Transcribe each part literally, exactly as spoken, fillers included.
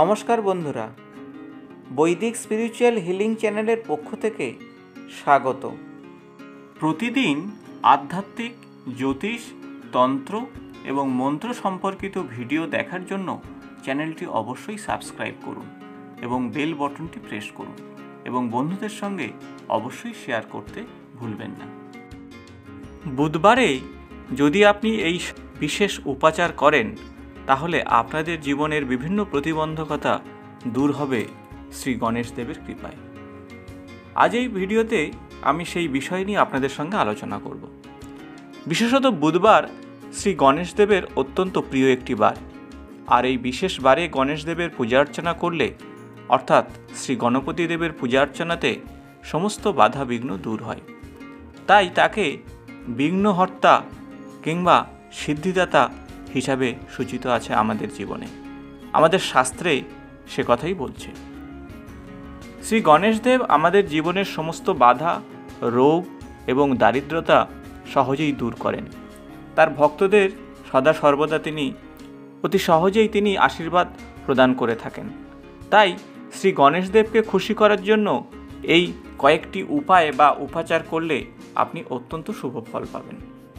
নমস্কার বন্ধুরা, বৈদিক স্পিরিচুয়াল হিলিং চ্যানেলের পক্ষ থেকে স্বাগত। প্রতিদিন আধ্যাত্মিক, জ্যোতিষ, তন্ত্র এবং মন্ত্র সম্পর্কিত ভিডিও দেখার জন্য চ্যানেলটি অবশ্যই সাবস্ক্রাইব করুন এবং বেল বটনটি প্রেস করুন এবং বন্ধুদের সঙ্গে অবশ্যই শেয়ার করতে ভুলবেন না। বুধবারে যদি আপনি এই বিশেষ উপাচার করেন তাহলে আপনাদের জীবনের বিভিন্ন প্রতিবন্ধকতা দূর হবে শ্রী গণেশ দেবের কৃপায়। আজ এই ভিডিওতে আমি সেই বিষয় নিয়ে আপনাদের সঙ্গে আলোচনা করব। বিশেষত বুধবার শ্রী গণেশ দেবের অত্যন্ত প্রিয় একটি বার, আর এই বিশেষ বারে গণেশ দেবের পূজা অর্চনা করলে অর্থাৎ শ্রী গণপতি দেবের পূজা অর্চনাতে সমস্ত বাধা বিঘ্ন দূর হয়। তাই তাকে বিঘ্নহর্তা কিংবা সিদ্ধিদাতা হিসাবে সূচিত আছে আমাদের জীবনে। আমাদের শাস্ত্রে সে কথাই বলছে। শ্রী গণেশ দেব আমাদের জীবনের সমস্ত বাধা, রোগ এবং দারিদ্রতা সহজেই দূর করেন। তার ভক্তদের সদা সর্বদা তিনি অতি সহজেই তিনি আশীর্বাদ প্রদান করে থাকেন। তাই শ্রী গণেশ দেবকে খুশি করার জন্য এই কয়েকটি উপায় বা উপাচার করলে আপনি অত্যন্ত শুভ ফল পাবেন।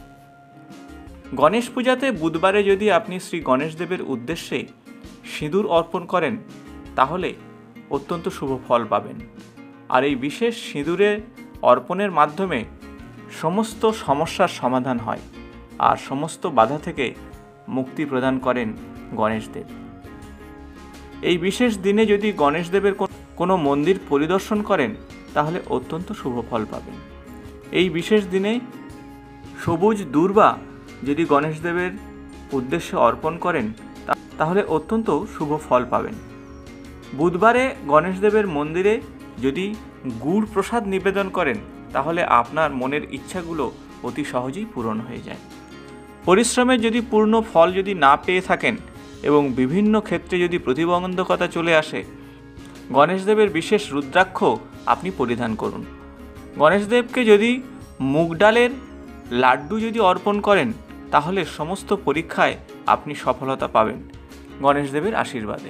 গণেশ পূজাতে বুধবারে যদি আপনি শ্রী গণেশ দেবের উদ্দেশ্যে সিঁদুর অর্পণ করেন তাহলে অত্যন্ত শুভ ফল পাবেন। আর এই বিশেষ সিঁদুরের অর্পণের মাধ্যমে সমস্ত সমস্যার সমাধান হয় আর সমস্ত বাধা থেকে মুক্তি প্রদান করেন গণেশ দেব। এই বিশেষ দিনে যদি গণেশ দেবের কোনো মন্দির পরিদর্শন করেন তাহলে অত্যন্ত শুভ ফল পাবেন। এই বিশেষ দিনে সবুজ দূর্বা যদি গণেশ দেবের উদ্দেশ্যে অর্পণ করেন তাহলে অত্যন্ত শুভ ফল পাবেন। বুধবারে গণেশ দেবের মন্দিরে যদি গুড় প্রসাদ নিবেদন করেন তাহলে আপনার মনের ইচ্ছাগুলো অতি সহজেই পূরণ হয়ে যায়। পরিশ্রমের যদি পূর্ণ ফল যদি না পেয়ে থাকেন এবং বিভিন্ন ক্ষেত্রে যদি প্রতিবন্ধকতা চলে আসে, গণেশ দেবের বিশেষ রুদ্রাক্ষ আপনি পরিধান করুন। গণেশ দেবকে যদি মুগ ডালের লাড্ডু যদি অর্পণ করেন তাহলে সমস্ত পরীক্ষায় আপনি সফলতা পাবেন গণেশ দেবের আশীর্বাদে।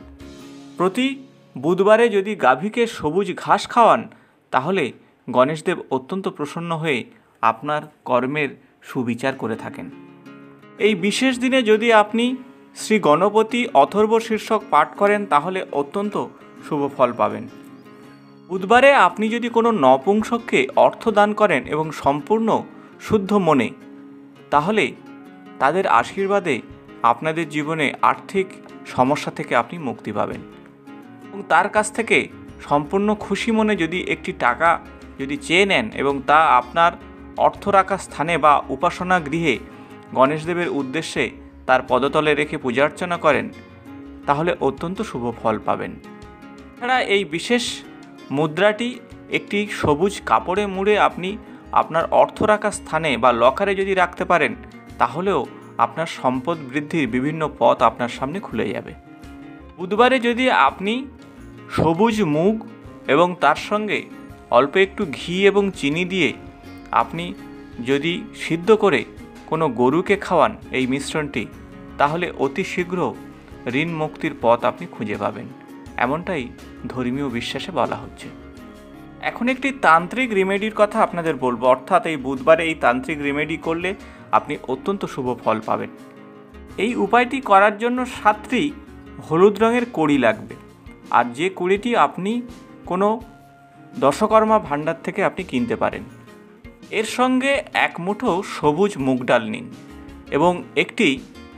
প্রতি বুধবারে যদি গাভীকে সবুজ ঘাস খাওয়ান তাহলে গণেশ দেব অত্যন্ত প্রসন্ন হয়ে আপনার কর্মের সুবিচার করে থাকেন। এই বিশেষ দিনে যদি আপনি শ্রী গণপতি অথর্ব শীর্ষক পাঠ করেন তাহলে অত্যন্ত শুভ ফল পাবেন। বুধবারে আপনি যদি কোনো নপুংসককে অর্থ দান করেন এবং সম্পূর্ণ শুদ্ধ মনে, তাহলে তাদের আশীর্বাদে আপনাদের জীবনে আর্থিক সমস্যা থেকে আপনি মুক্তি পাবেন এবং তার কাছ থেকে সম্পূর্ণ খুশি মনে যদি একটি টাকা যদি চেয়ে নেন এবং তা আপনার অর্থ রাখা স্থানে বা উপাসনা গৃহে গণেশ দেবের উদ্দেশ্যে তার পদতলে রেখে পূজা অর্চনা করেন তাহলে অত্যন্ত শুভ ফল পাবেন। এছাড়া এই বিশেষ মুদ্রাটি একটি সবুজ কাপড়ে মুড়ে আপনি আপনার অর্থ রাখা স্থানে বা লকারে যদি রাখতে পারেন তাহলেও আপনার সম্পদ বৃদ্ধির বিভিন্ন পথ আপনার সামনে খুলে যাবে। বুধবারে যদি আপনি সবুজ মুগ এবং তার সঙ্গে অল্প একটু ঘি এবং চিনি দিয়ে আপনি যদি সিদ্ধ করে কোনো গরুকে খাওয়ান এই মিশ্রণটি, তাহলে অতি শীঘ্র ঋণ মুক্তির পথ আপনি খুঁজে পাবেন, এমনটাই ধর্মীয় বিশ্বাসে বলা হচ্ছে। এখন একটি তান্ত্রিক রেমেডির কথা আপনাদের বলবো, অর্থাৎ এই বুধবারে এই তান্ত্রিক রেমেডি করলে আপনি অত্যন্ত শুভ ফল পাবেন। এই উপায়টি করার জন্য সাতটি হলুদ রঙের কড়ি লাগবে, আর যে কড়িটি আপনি কোনো দশকর্মা ভাণ্ডার থেকে আপনি কিনতে পারেন। এর সঙ্গে এক মুঠো সবুজ মুগ ডাল নিন এবং একটি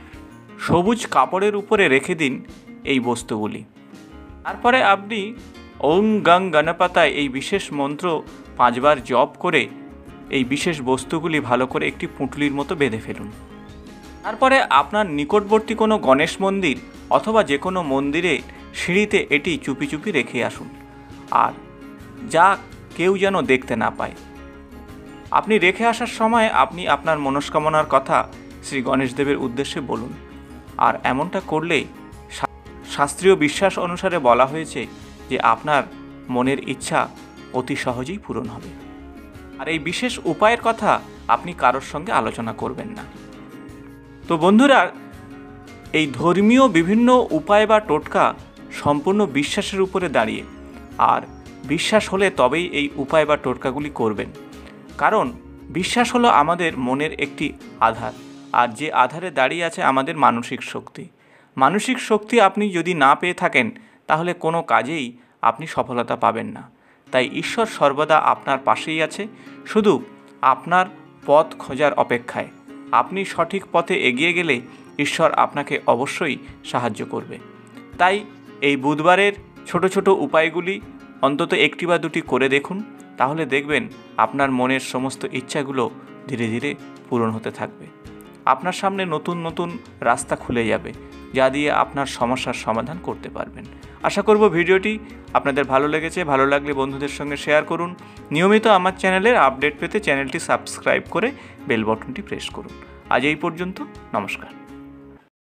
সবুজ কাপড়ের উপরে রেখে দিন এই বস্তুগুলি। তারপরে আপনি ওং গং গণপতায় এই বিশেষ মন্ত্র পাঁচবার জপ করে এই বিশেষ বস্তুগুলি ভালো করে একটি পুঁটলির মতো বেঁধে ফেলুন। তারপরে আপনার নিকটবর্তী কোনো গণেশ মন্দির অথবা যে কোনো মন্দিরে সিঁড়িতে এটি চুপি চুপি রেখে আসুন, আর যা কেউ যেন দেখতে না পায়। আপনি রেখে আসার সময় আপনি আপনার মনস্কামনার কথা শ্রী গণেশ দেবের উদ্দেশ্যে বলুন। আর এমনটা করলে শাস্ত্রীয় বিশ্বাস অনুসারে বলা হয়েছে যে আপনার মনের ইচ্ছা অতি সহজেই পূরণ হবে। আর এই বিশেষ উপায়ের কথা আপনি কারোর সঙ্গে আলোচনা করবেন না। তো বন্ধুরা, এই ধর্মীয় বিভিন্ন উপায় বা টোটকা সম্পূর্ণ বিশ্বাসের উপরে দাঁড়িয়ে। আর বিশ্বাস হলে তবেই এই উপায় বা টোটকাগুলি করবেন, কারণ বিশ্বাস হলো আমাদের মনের একটি আধার, আর যে আধারে দাঁড়িয়ে আছে আমাদের মানসিক শক্তি। মানসিক শক্তি আপনি যদি না পেয়ে থাকেন তাহলে কোনো কাজেই আপনি সফলতা পাবেন না। তাই ঈশ্বর সর্বদা আপনার পাশেই আছে, শুধু আপনার পথ খোঁজার অপেক্ষায়। আপনি সঠিক পথে এগিয়ে গেলে ঈশ্বর আপনাকে অবশ্যই সাহায্য করবে। তাই এই বুধবারের ছোট ছোট উপায়গুলি অন্তত একটি বা দুটি করে দেখুন, তাহলে দেখবেন আপনার মনের সমস্ত ইচ্ছাগুলো ধীরে ধীরে পূরণ হতে থাকবে। আপনার সামনে নতুন নতুন রাস্তা খুলে যাবে, যা দিয়ে আপনার সমস্যার সমাধান করতে পারবেন। আশা করব ভিডিওটি আপনাদের ভালো লেগেছে। ভালো লাগলে বন্ধুদের সঙ্গে শেয়ার করুন। নিয়মিত আমার চ্যানেলের আপডেট পেতে চ্যানেলটি সাবস্ক্রাইব করে বেল বাটনটি প্রেস করুন। আজ এই পর্যন্ত, নমস্কার।